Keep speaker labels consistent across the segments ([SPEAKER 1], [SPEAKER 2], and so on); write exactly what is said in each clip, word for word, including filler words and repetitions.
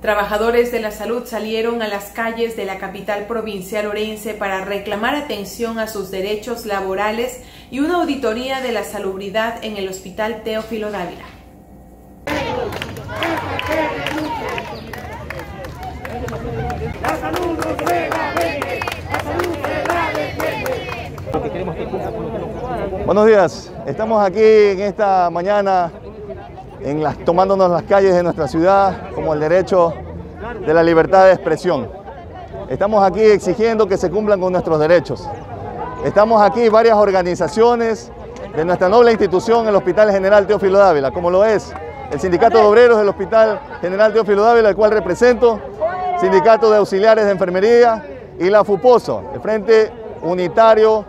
[SPEAKER 1] Trabajadores de la salud salieron a las calles de la capital provincial orense para reclamar atención a sus derechos laborales y una auditoría de la salubridad en el Hospital Teófilo Dávila.
[SPEAKER 2] Buenos días, estamos aquí en esta mañana en las, tomándonos las calles de nuestra ciudad como el derecho de la libertad de expresión. Estamos aquí exigiendo que se cumplan con nuestros derechos. Estamos aquí varias organizaciones de nuestra noble institución, el Hospital General Teófilo Dávila, como lo es el Sindicato de Obreros del Hospital General Teófilo Dávila, el cual represento, Sindicato de Auxiliares de Enfermería y la FUPOSO, el Frente Unitario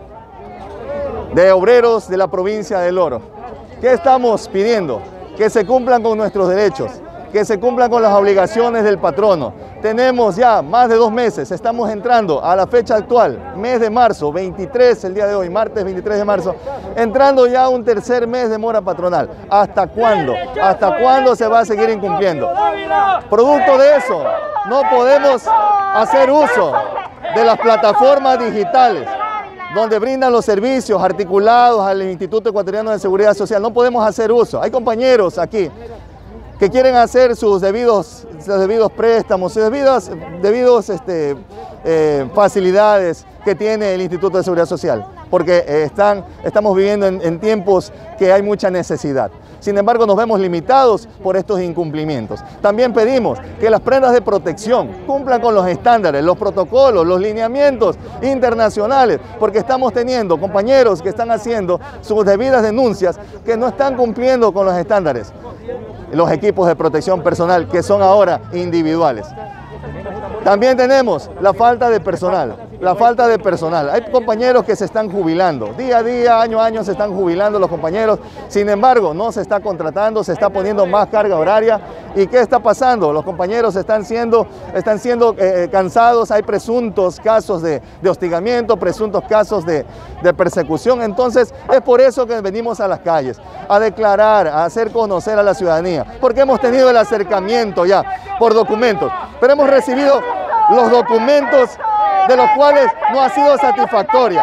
[SPEAKER 2] de Obreros de la provincia del Oro. ¿Qué estamos pidiendo? Que se cumplan con nuestros derechos, que se cumplan con las obligaciones del patrono. Tenemos ya más de dos meses, estamos entrando a la fecha actual, mes de marzo, veintitrés, el día de hoy, martes veintitrés de marzo, entrando ya a un tercer mes de mora patronal. ¿Hasta cuándo? ¿Hasta cuándo se va a seguir incumpliendo? Producto de eso, no podemos hacer uso de las plataformas digitales donde brindan los servicios articulados al Instituto Ecuatoriano de Seguridad Social. No podemos hacer uso. Hay compañeros aquí que quieren hacer sus debidos, sus debidos préstamos, sus debidos, debidos este, eh, facilidades que tiene el Instituto de Seguridad Social, porque eh, están, estamos viviendo en, en tiempos que hay mucha necesidad. Sin embargo, nos vemos limitados por estos incumplimientos. También pedimos que las prendas de protección cumplan con los estándares, los protocolos, los lineamientos internacionales, porque estamos teniendo compañeros que están haciendo sus debidas denuncias que no están cumpliendo con los estándares. Los equipos de protección personal que son ahora individuales. También tenemos la falta de personal, la falta de personal. Hay compañeros que se están jubilando, día a día, año a año se están jubilando los compañeros, sin embargo no se está contratando, se está poniendo más carga horaria. ¿Y qué está pasando? Los compañeros están siendo, están siendo eh, cansados, hay presuntos casos de, de hostigamiento, presuntos casos de, de persecución. Entonces es por eso que venimos a las calles, a declarar, a hacer conocer a la ciudadanía, porque hemos tenido el acercamiento ya por documentos, pero hemos recibido los documentos de los cuales no ha sido satisfactoria.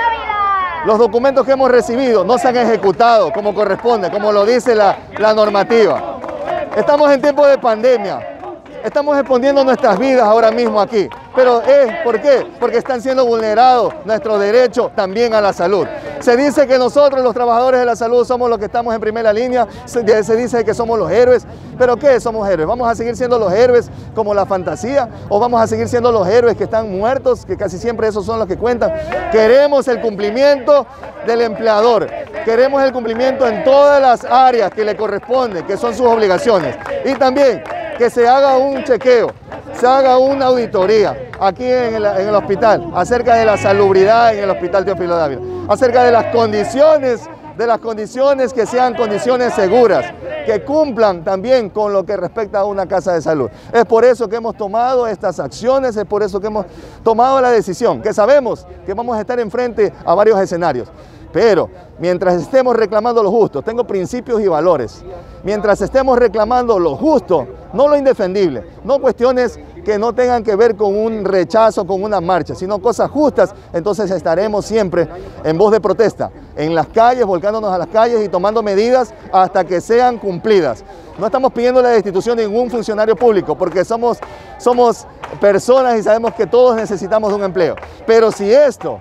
[SPEAKER 2] Los documentos que hemos recibido no se han ejecutado como corresponde, como lo dice la, la normativa. Estamos en tiempo de pandemia, estamos exponiendo nuestras vidas ahora mismo aquí, pero es ¿por qué? Porque están siendo vulnerados nuestros derechos también a la salud. Se dice que nosotros, los trabajadores de la salud, somos los que estamos en primera línea, se, se dice que somos los héroes, pero ¿qué somos héroes? ¿Vamos a seguir siendo los héroes como la fantasía o vamos a seguir siendo los héroes que están muertos, que casi siempre esos son los que cuentan? Queremos el cumplimiento del empleador, queremos el cumplimiento en todas las áreas que le corresponden, que son sus obligaciones, y también que se haga un chequeo, se haga una auditoría aquí en el, en el hospital acerca de la salubridad en el Hospital Teófilo Dávila, acerca de las condiciones, de las condiciones que sean condiciones seguras, que cumplan también con lo que respecta a una casa de salud. Es por eso que hemos tomado estas acciones, es por eso que hemos tomado la decisión, que sabemos que vamos a estar enfrente a varios escenarios. Pero mientras estemos reclamando lo justo, tengo principios y valores, mientras estemos reclamando lo justo, no lo indefendible, no cuestiones que no tengan que ver con un rechazo, con una marcha, sino cosas justas, entonces estaremos siempre en voz de protesta, en las calles, volcándonos a las calles y tomando medidas hasta que sean cumplidas. No estamos pidiendo la destitución de ningún funcionario público, porque somos, somos personas y sabemos que todos necesitamos de un empleo. Pero si esto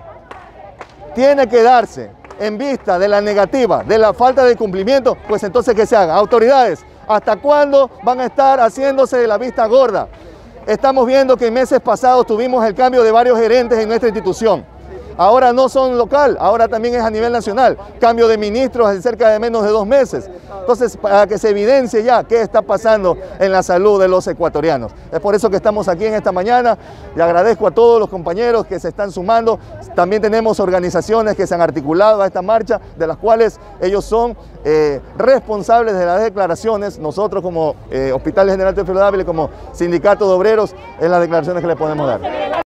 [SPEAKER 2] tiene que darse en vista de la negativa, de la falta de cumplimiento, pues entonces que se haga. Autoridades, ¿hasta cuándo van a estar haciéndose de la vista gorda? Estamos viendo que en meses pasados tuvimos el cambio de varios gerentes en nuestra institución. Ahora no son local, ahora también es a nivel nacional. Cambio de ministros en cerca de menos de dos meses. Entonces, para que se evidencie ya qué está pasando en la salud de los ecuatorianos. Es por eso que estamos aquí en esta mañana y agradezco a todos los compañeros que se están sumando. También tenemos organizaciones que se han articulado a esta marcha, de las cuales ellos son eh, responsables de las declaraciones. Nosotros como eh, Hospital General Teófilo Dávila, como Sindicato de Obreros, en las declaraciones que le podemos dar.